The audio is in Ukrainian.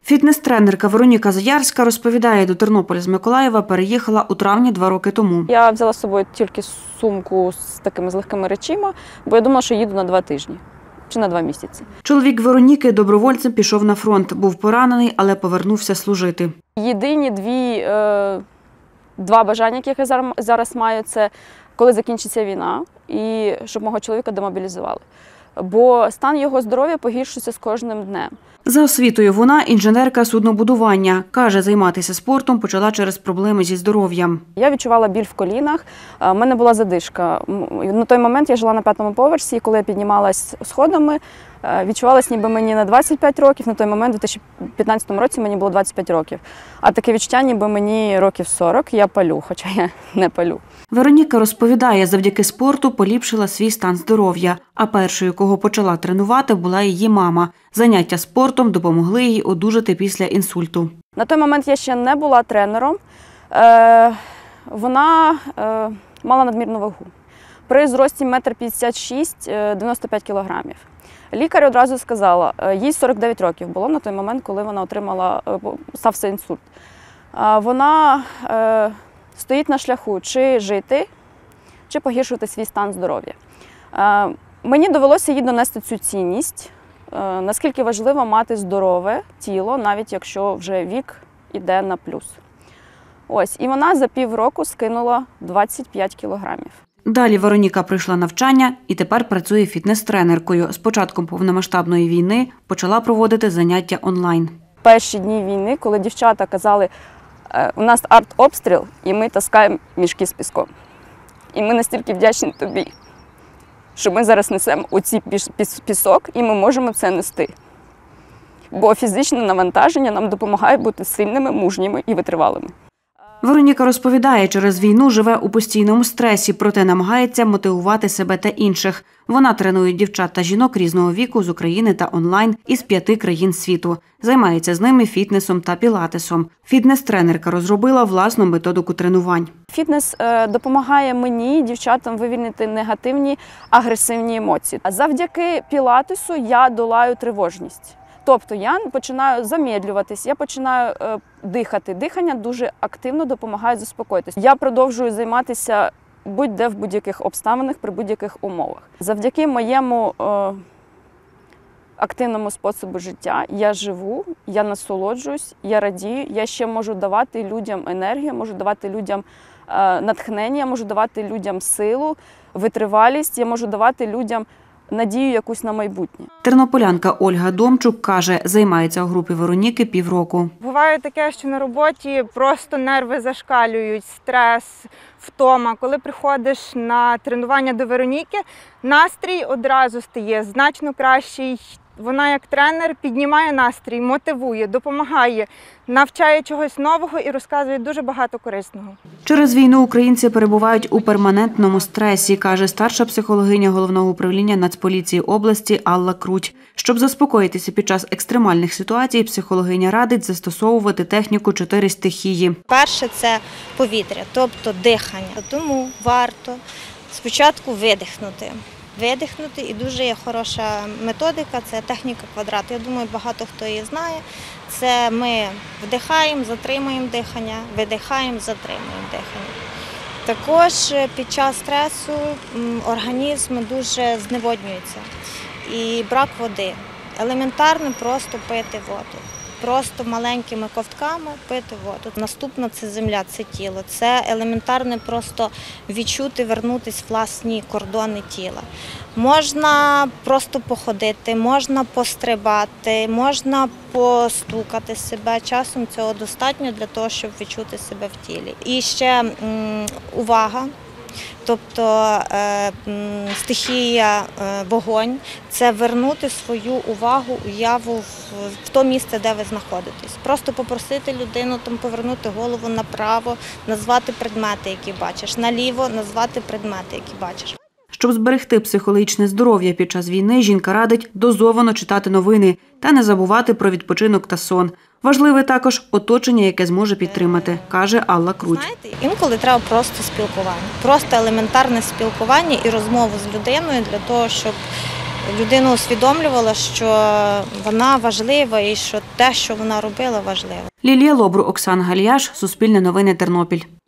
Фітнес-тренерка Вероніка Заярська розповідає, до Тернополя з Миколаєва переїхала у травні 2 роки тому. Я взяла з собою тільки сумку з такими легкими речима, бо я думала, що їду на 2 тижні чи на 2 місяці. Чоловік Вероніки добровольцем пішов на фронт. Був поранений, але повернувся служити. Єдині два бажання, які я зараз маю, це коли закінчиться війна і щоб мого чоловіка демобілізували. Бо стан його здоров'я погіршується з кожним днем. За освітою вона інженерка суднобудування. Каже, займатися спортом почала через проблеми зі здоров'ям. Я відчувала біль в колінах, в мене була задишка. На той момент я жила на 5-му поверсі, і коли я піднімалась сходами, відчувалась ніби мені на 25 років. На той момент, у 2015 році, мені було 25 років. А таке відчуття, ніби мені років 40, я палю, хоча я не палю. Вероніка розповідає, завдяки спорту поліпшила свій стан здоров'я. А першою, кого почала тренувати, була її мама. Заняття спортом допомогли їй одужати після інсульту. На той момент я ще не була тренером. Вона мала надмірну вагу. При зрості 1,56 м 95 кілограмів. Лікар одразу сказала, їй 49 років було на той момент, коли вона стався інсульт. Вона стоїть на шляху, чи жити, чи погіршувати свій стан здоров'я. Мені довелося їй донести цю цінність, наскільки важливо мати здорове тіло, навіть якщо вже вік іде на плюс. Ось, і вона за півроку скинула 25 кілограмів. Далі Вероніка пройшла навчання і тепер працює фітнес-тренеркою. З початком повномасштабної війни почала проводити заняття онлайн. Перші дні війни, коли дівчата казали, у нас артобстріл, і ми таскаємо мішки з піском. І ми настільки вдячні тобі, що ми зараз несемо оцей пісок, і ми можемо це нести. Бо фізичне навантаження нам допомагає бути сильними, мужніми і витривалими. Вероніка розповідає, через війну живе у постійному стресі, проте намагається мотивувати себе та інших. Вона тренує дівчат та жінок різного віку з України та онлайн із 5 країн світу. Займається з ними фітнесом та пілатесом. Фітнес-тренерка розробила власну методику тренувань. Фітнес допомагає мені, дівчатам, вивільнити негативні, агресивні емоції. Завдяки пілатесу я долаю тривожність. Тобто я починаю замедлюватись, я починаю дихати. Дихання дуже активно допомагає заспокоїтися. Я продовжую займатися будь-де в будь-яких обставинах, при будь-яких умовах. Завдяки моєму активному способу життя я живу, я насолоджуюсь, я радію, я ще можу давати людям енергію, можу давати людям натхнення, можу давати людям силу, витривалість, я можу давати людям надію якусь на майбутнє. Тернополянка Ольга Домчук каже, займається у групі Вероніки півроку. Буває таке, що на роботі просто нерви зашкалюють, стрес, втома. Коли приходиш на тренування до Вероніки, настрій одразу стає значно кращий. Вона як тренер піднімає настрій, мотивує, допомагає, навчає чогось нового і розказує дуже багато корисного. Через війну українці перебувають у перманентному стресі, каже старша психологиня Головного управління Нацполіції області Алла Круть. Щоб заспокоїтися під час екстремальних ситуацій, психологиня радить застосовувати техніку 4 стихії. Перше – це повітря, тобто дихання. Тому варто спочатку видихнути. І дуже є хороша методика – це техніка квадрату. Я думаю, багато хто її знає. Це ми вдихаємо, затримуємо дихання, видихаємо, затримуємо дихання. Також під час стресу організм дуже зневоднюється і брак води. Елементарно просто пити воду. Просто маленькими ковтками пити воду. Наступне – це земля, це тіло. Це елементарно просто відчути, вернутися в власні кордони тіла. Можна просто походити, можна пострибати, можна постукати себе. Часом цього достатньо для того, щоб відчути себе в тілі. І ще увага. Тобто стихія вогонь – це вернути свою увагу, уяву в то місце, де ви знаходитесь. Просто попросити людину там повернути голову направо, назвати предмети, які бачиш, наліво назвати предмети, які бачиш. Щоб зберегти психологічне здоров'я під час війни, жінка радить дозовано читати новини та не забувати про відпочинок та сон. Важливе також оточення, яке зможе підтримати, каже Алла Круть. Знаєте, інколи треба просто спілкування, просто елементарне спілкування і розмову з людиною для того, щоб людина усвідомлювала, що вона важлива і що те, що вона робила, важливо. Лілія Лобру, Оксана Галіяш, Суспільне новини, Тернопіль.